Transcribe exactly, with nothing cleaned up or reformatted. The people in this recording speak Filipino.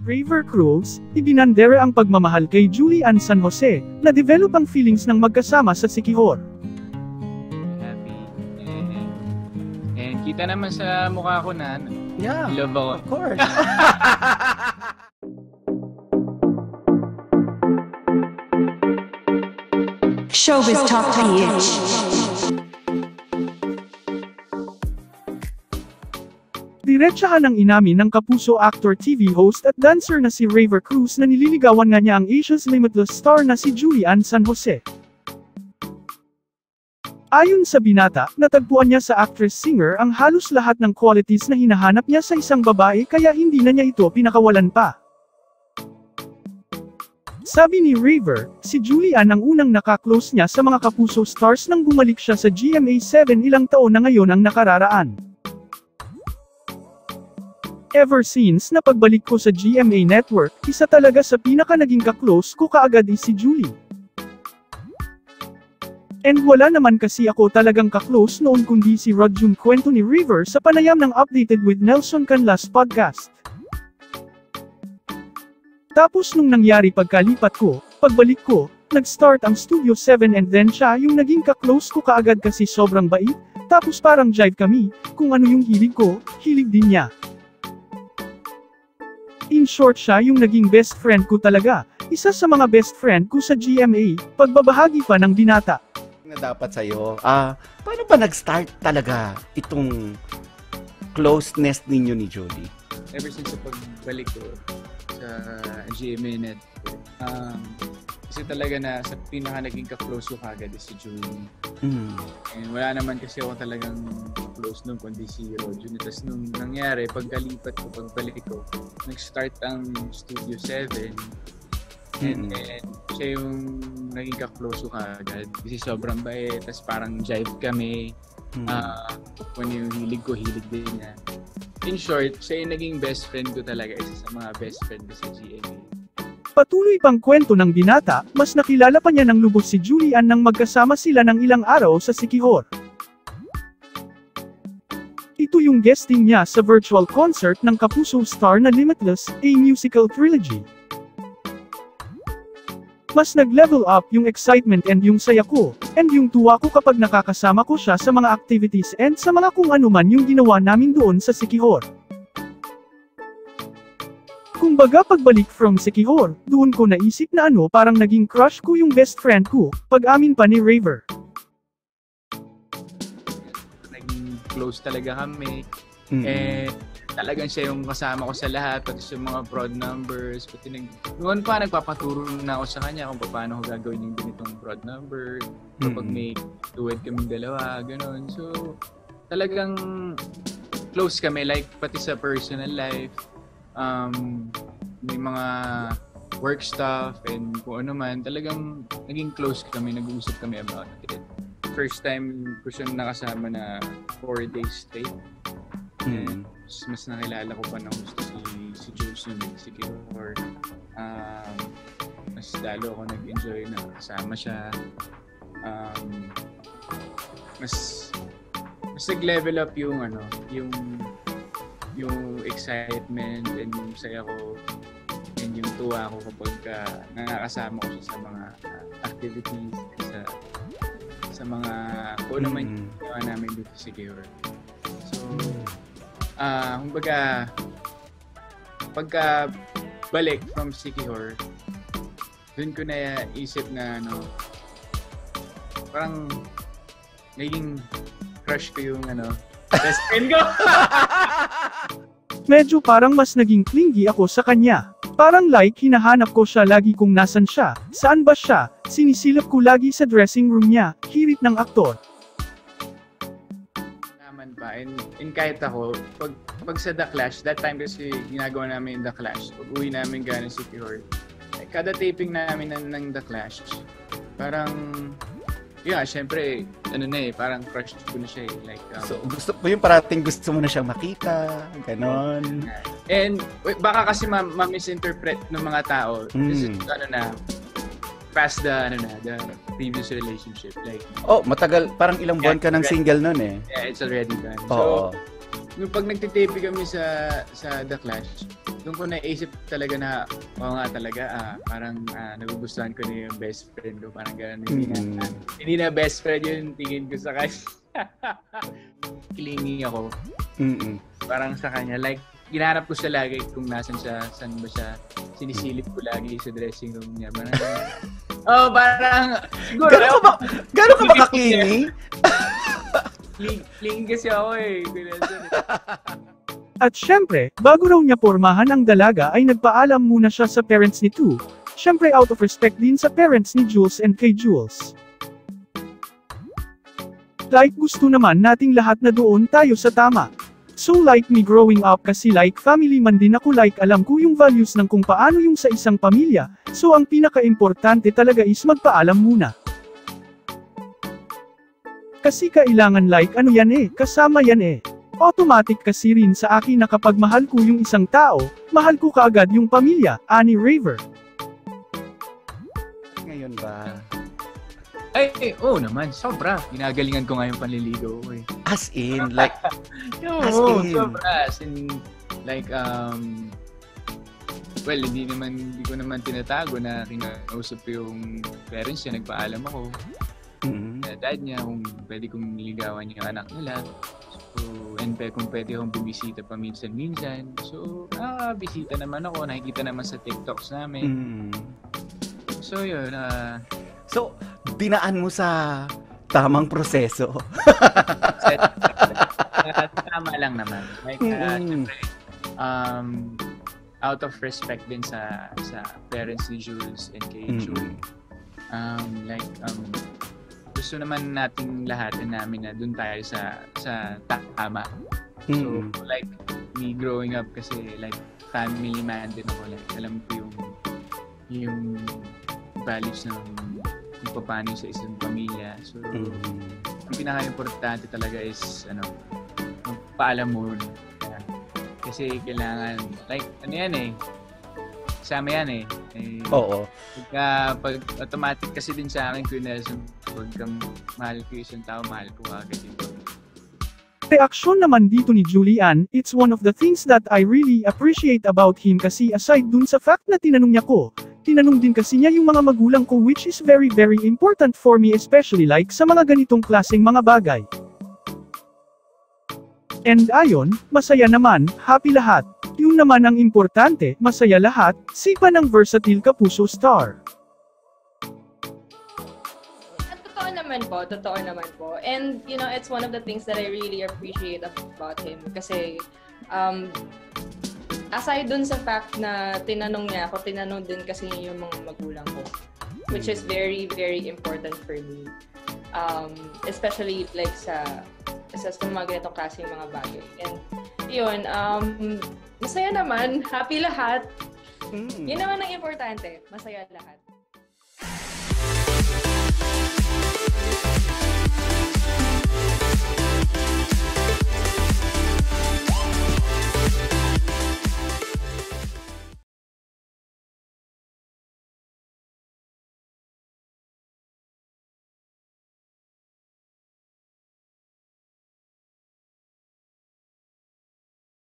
Raver Cruz, ibinandera ang pagmamahal kay Julian San Jose, na develop ang feelings ng magkasama sa Siquijor. Happy. And, and kita naman sa mukha ko na, yeah, love ako. Of course. Showbiz Top P H. Diretsahan ang inamin ng kapuso actor, T V host at dancer na si Raver Cruz na nililigawan nga niya ang Asia's Limitless star na si Julian San Jose. Ayon sa binata, natagpuan niya sa actress-singer ang halos lahat ng qualities na hinahanap niya sa isang babae kaya hindi na niya ito pinakawalan pa. Sabi ni Raver, si Julian ang unang nakaklose niya sa mga kapuso stars nang bumalik siya sa G M A seven ilang taon na ngayon ang nakararaan. Ever since na pagbalik ko sa G M A Network, isa talaga sa pinaka naging ka-close ko kaagad is si Julie. And wala naman kasi ako talagang ka-close noon kundi si Rod June, kwento ni Raver sa panayam ng Updated with Nelson Canlas podcast. Tapos nung nangyari pagkalipat ko, pagbalik ko, nag-start ang Studio seven and then siya yung naging ka-close ko kaagad kasi sobrang bait, tapos parang jive kami, kung ano yung hilig ko, hilig din niya. In short, siya yung naging best friend ko talaga, isa sa mga best friend ko sa G M A, pagbabahagi pa ng binata. Na dapat sa'yo, ah, paano ba nag-start talaga itong closeness ninyo ni Julie? Ever since sa pagbalik ko sa G M A Network, um, kasi talaga na sa pinaka naging ka-close ko kagad is si Julie. Mm. And wala naman kasi ako talagang close nung kundi si Rojun. Tapos nung nangyari, pagkalipat ko, pagbalik ko, nag-start ang Studio seven. And Mm-hmm. then, siya yung naging ka-close ko kagad. Kasi sobrang bait, tapos parang jive kami. Mm-hmm. Uh, kung yung hilig ko, hilig din niya. In short, siya yung naging best friend ko talaga. Isa sa mga best friend ko sa G M A. Patuloy pang kwento ng binata, mas nakilala pa niya ng lubos si Julian nang magkasama sila ng ilang araw sa Siquijor. Ito yung guesting niya sa virtual concert ng kapuso star na Limitless, a musical trilogy. Mas nag-level up yung excitement and yung saya ko, and yung tuwa ko kapag nakakasama ko siya sa mga activities and sa mga kung ano man yung ginawa namin doon sa Siquijor. Kumbaga pagbalik from Siquijor, doon ko naisip na ano parang naging crush ko yung best friend ko, pag-amin pa ni Raver. Naging close talaga kami. Mm-hmm. Eh, talagang siya yung kasama ko sa lahat, pati sa mga prod numbers, pati nag... Noon pa, nagpapaturo na ako sa kanya kung paano ko gagawin yung ganitong prod number, kapag may duet kaming dalawa, gano'n. So, talagang close kami, like, pati sa personal life, um, may mga work stuff, and kung ano man, talagang naging close kami, nag-uusap kami about it. First time ko siyang nakasama na four days straight. Mm. Mas, mas nakilala ko pa ng gusto si, si Jules yung Mexico or um, mas lalo ako nag-enjoy na kasama siya. Um, mas mas nag-level up yung ano, yung yung excitement and yung saya ko and yung tuwa ko kapag uh, nakakasama ko siya sa mga uh, activities, sa sa mga kung ano man yung ginawa namin dito sa Siquijor. So, ah, uh, kumbaga, pagka balik from Siquijor, dun ko na isip na ano, parang naging crush ko yung ano, best friend ko. Medyo parang mas naging clingy ako sa kanya. Parang like hinahanap ko siya lagi kung nasan siya, saan ba siya, sinisilip ko lagi sa dressing room niya, hirit ng aktor. Naman pa, and, and kahit ako, pag, pag sa The Clash, that time kasi ginagawa namin yung The Clash, pag uwi namin galing sa Siquijor, eh, kada taping namin ng, ng The Clash, parang, yeah, syempre, ano na eh, parang crush ko na siya eh. Like, um, So, gusto mo yung parating gusto mo na siyang makita, ganon. And wait, baka kasi ma- ma-misinterpret ng mga tao. Mm. Kasi ano na, past the, ano na, the previous relationship. Like, Oh, matagal, parang ilang buwan ka ng single nun eh. yeah, it's already done. Oo. So, yung pag nagtitape kami sa sa The Clash, doon ko naisip talaga na, oo nga talaga, ah, parang ah, nagugustuhan ko na yung best friend ko. Parang gano'n. Hindi, Mm. na, hindi na best friend yung tingin ko sa kanya. Clingy ako. Mm-mm. Parang sa kanya. Like, ginarap ko siya lagi kung nasan siya, saan ba siya. Sinisilip ko lagi sa dressing room niya. Parang, oh, parang, siguro. Gano'n ka ba, gano'n ka ba kakini? Cling, clingy kasi ako eh. At syempre, bago raw niya pormahan ang dalaga ay nagpaalam muna siya sa parents ni Tu. Syempre out of respect din sa parents ni Jules and kay Jules. Like gusto naman nating lahat na doon tayo sa tama. So like me growing up kasi like family man din ako, like alam ko yung values ng kung paano yung sa isang pamilya, so ang pinaka-importante talaga is magpaalam muna. Kasi kailangan like ano yan eh, kasama yan eh. Automatic kasi rin sa akin na kapag mahal ko yung isang tao, mahal ko kaagad yung pamilya, ani Raver. Ngayon ba? Ay, eh, oo oh, naman, sobra. Ginagalingan ko nga yung panliligaw ko eh. As in, like, Oo, As oh, in. sobra. As in, like, um, well, hindi naman, hindi ko naman tinatago na kinausap ko yung parents niya, nagpaalam ako. mm, Na dad niya, kung pwede kong niligawan yung anak nila. So, and pe, kung pwede akong bumisita pa minsan-minsan. So, ah, bisita naman ako, nakikita naman sa TikToks namin. mm. So, yun, ah, So, dinaan mo sa tamang proseso. set, tama lang naman. Like, uh, Mm. syempre, um, out of respect din sa sa parents ni Jules and kay Mm. Jules. Um, like, um, gusto naman natin lahat namin na dun tayo sa sa tama. So, Mm. like, me growing up kasi, like, family man din ako. Like, alam ko yung yung values ng kung paano sa isang pamilya. So, Mm. ang pinaka-importante talaga is, ano, magpaalam mo. Kasi kailangan, like, ano yan eh, kasama yan eh. eh Oo. Pagka, pag automatic kasi din sa akin, Kuya Nelson, pagka mahal ko isang tao, mahal ko agad yun. Reaksyon naman dito ni Julian, it's one of the things that I really appreciate about him kasi aside dun sa fact na tinanong niya ko, tinanong din kasi niya yung mga magulang ko, which is very very important for me, especially like sa mga ganitong klaseng mga bagay. And ayon, masaya naman, happy lahat. Yung naman ang importante, masaya lahat, sipa ng versatile Kapuso star. At totoo naman po, totoo naman po. And, you know, it's one of the things that I really appreciate about him. Kasi, um, aside dun sa fact na tinanong niya ako, tinanong din kasi niya yung mga magulang ko. Which is very, very important for me. Um, especially like sa, sa, sa mga ganitong klase yung mga bagay. And, yun, um, masaya naman, happy lahat. Mm. Yun naman ang importante, masaya lahat.